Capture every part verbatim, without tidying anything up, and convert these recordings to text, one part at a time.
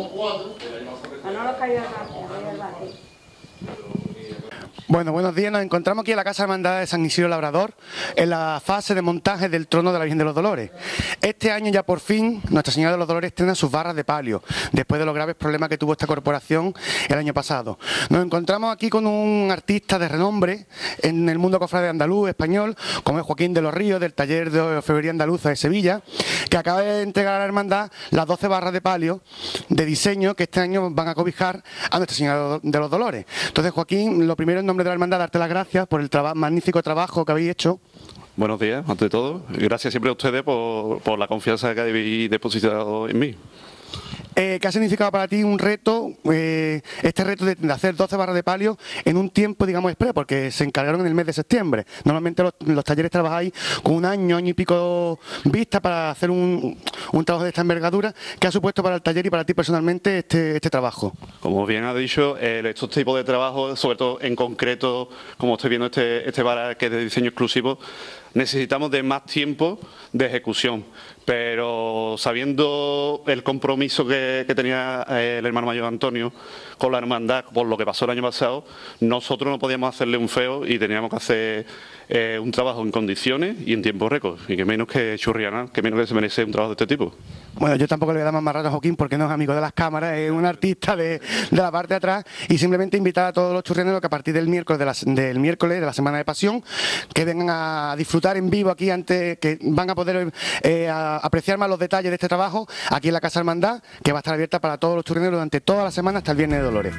Bueno, buenos días. Nos encontramos aquí en la Casa Hermandad de San Isidro Labrador, en la fase de montaje del trono de la Virgen de los Dolores. Este año ya por fin Nuestra Señora de los Dolores estrena sus barras de palio, después de los graves problemas que tuvo esta corporación el año pasado. Nos encontramos aquí con un artista de renombre en el mundo cofrade andaluz, español, como es Joaquín de los Ríos, del taller de orfebrería andaluza de Sevilla, que acaba de entregar a la hermandad las doce barras de palio de diseño que este año van a cobijar a Nuestra Señora de los Dolores. Entonces, Joaquín, lo primero en nombre de la hermandad, darte las gracias por el traba magnífico trabajo que habéis hecho. Buenos días, ante todo. Gracias siempre a ustedes por, por la confianza que habéis depositado en mí. Eh, ¿Qué ha significado para ti un reto, eh, este reto de, de hacer doce barras de palio en un tiempo, digamos, express? Porque se encargaron en el mes de septiembre. Normalmente los, los talleres trabajáis con un año, año y pico vista para hacer un, un trabajo de esta envergadura. ¿Qué ha supuesto para el taller y para ti personalmente este, este trabajo? Como bien ha dicho, eh, estos tipos de trabajos, sobre todo en concreto, como estoy viendo este, este bar que es de diseño exclusivo, necesitamos de más tiempo de ejecución, pero sabiendo el compromiso que, que tenía el hermano mayor Antonio con la hermandad por lo que pasó el año pasado, nosotros no podíamos hacerle un feo y teníamos que hacer eh, un trabajo en condiciones y en tiempo récord, y que menos que Churriana, que menos que se merece un trabajo de este tipo. Bueno, yo tampoco le voy a dar más rato a Joaquín porque no es amigo de las cámaras, es un artista de, de la parte de atrás, y simplemente invitar a todos los churrianeros que a partir del miércoles de la, del miércoles de la Semana de Pasión, que vengan a disfrutar en vivo aquí, antes que van a poder eh, a apreciar más los detalles de este trabajo aquí en la Casa Hermandad, que va a estar abierta para todos los churrianeros durante toda la semana hasta el Viernes de Dolores.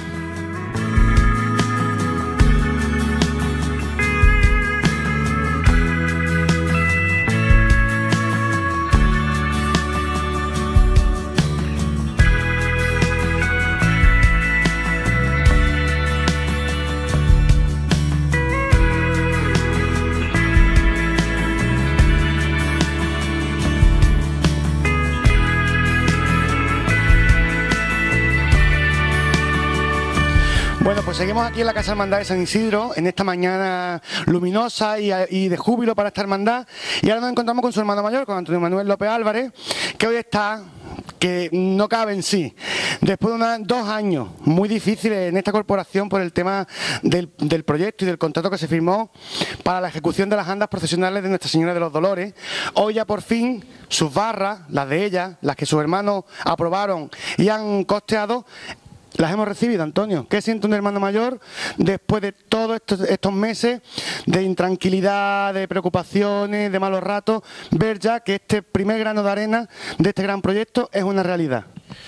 Bueno, pues seguimos aquí en la Casa Hermandad de San Isidro, en esta mañana luminosa y, y de júbilo para esta hermandad. Y ahora nos encontramos con su hermano mayor, con Antonio Manuel López Álvarez, que hoy está, que no cabe en sí. Después de una, dos años muy difíciles en esta corporación por el tema del, del proyecto y del contrato que se firmó para la ejecución de las andas procesionales de Nuestra Señora de los Dolores, hoy ya por fin sus barras, las de ella, las que sus hermanos aprobaron y han costeado, las hemos recibido, Antonio. ¿Qué siente un hermano mayor después de todos estos, estos meses de intranquilidad, de preocupaciones, de malos ratos, ver ya que este primer grano de arena de este gran proyecto es una realidad?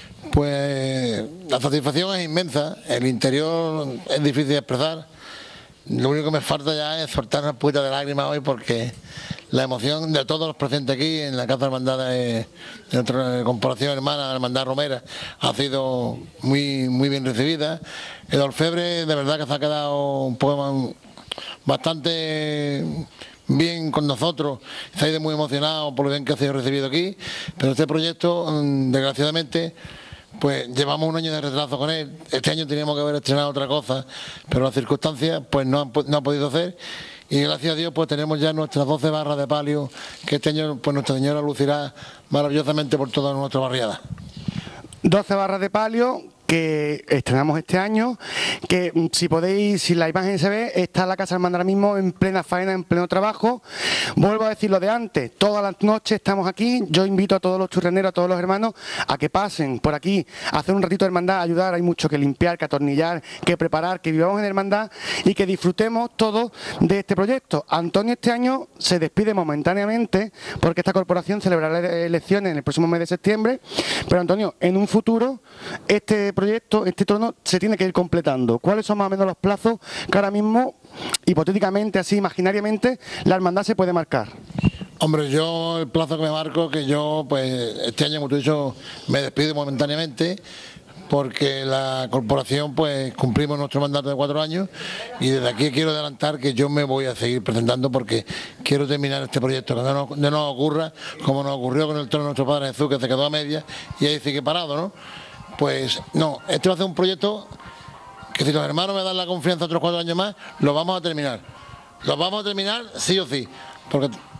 Pues la satisfacción es inmensa, el interior es difícil de expresar. Lo único que me falta ya es soltar una puta de lágrimas hoy, porque la emoción de todos los presentes aquí en la Casa Hermandad de, de nuestra corporación hermana, la Hermandad Romera, ha sido muy, muy bien recibida. El orfebre de verdad que se ha quedado un poco bastante bien con nosotros, se ha ido muy emocionado por lo bien que ha sido recibido aquí, pero este proyecto, desgraciadamente, pues llevamos un año de retraso con él. Este año teníamos que haber estrenado otra cosa, pero las circunstancias pues no han, no han podido hacer, y gracias a Dios pues tenemos ya nuestras doce barras de palio, que este año pues Nuestra Señora lucirá maravillosamente por toda nuestra barriada. doce barras de palio que estrenamos este año, que si podéis, si la imagen se ve, está la Casa Hermandad ahora mismo en plena faena, en pleno trabajo. Vuelvo a decir lo de antes, todas las noches estamos aquí. Yo invito a todos los churreneros, a todos los hermanos, a que pasen por aquí, a hacer un ratito de hermandad, a ayudar. Hay mucho que limpiar, que atornillar, que preparar, que vivamos en hermandad y que disfrutemos todos de este proyecto. Antonio este año se despide momentáneamente porque esta corporación celebrará elecciones en el próximo mes de septiembre, pero Antonio, en un futuro este proyecto, este trono se tiene que ir completando. ¿Cuáles son más o menos los plazos que ahora mismo, hipotéticamente, así imaginariamente, la hermandad se puede marcar? Hombre, yo el plazo que me marco, que yo pues este año, como tú has dicho, me despido momentáneamente, porque la corporación pues cumplimos nuestro mandato de cuatro años, y desde aquí quiero adelantar que yo me voy a seguir presentando porque quiero terminar este proyecto, que no nos, no nos ocurra como nos ocurrió con el trono de nuestro Padre Jesús, que se quedó a medias y ahí sigue parado, ¿no? Pues no, este va a ser un proyecto que si los hermanos me dan la confianza otros cuatro años más, lo vamos a terminar. Lo vamos a terminar sí o sí, porque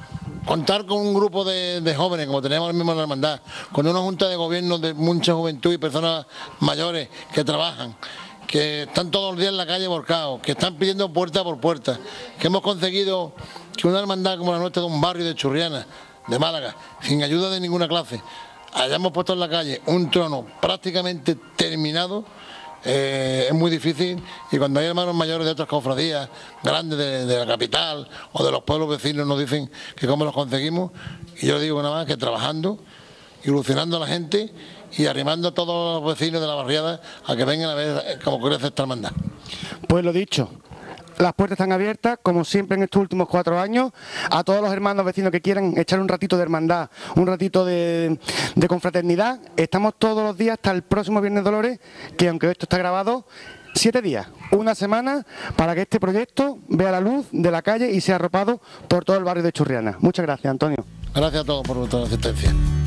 contar con un grupo de, de jóvenes, como tenemos ahora mismo en la hermandad, con una junta de gobierno de mucha juventud y personas mayores que trabajan, que están todos los días en la calle volcados, que están pidiendo puerta por puerta, que hemos conseguido que una hermandad como la nuestra de un barrio de Churriana, de Málaga, sin ayuda de ninguna clase, hayamos puesto en la calle un trono prácticamente terminado. Eh, es muy difícil, y cuando hay hermanos mayores de otras cofradías grandes de, de la capital o de los pueblos vecinos nos dicen que cómo los conseguimos, y yo digo nada más que trabajando, ilusionando a la gente y arrimando a todos los vecinos de la barriada a que vengan a ver cómo crece esta hermandad. Pues lo dicho, las puertas están abiertas, como siempre en estos últimos cuatro años, a todos los hermanos vecinos que quieran echar un ratito de hermandad, un ratito de, de confraternidad. Estamos todos los días hasta el próximo Viernes Dolores, que aunque esto está grabado, siete días, una semana, para que este proyecto vea la luz de la calle y sea arropado por todo el barrio de Churriana. Muchas gracias, Antonio. Gracias a todos por vuestra asistencia.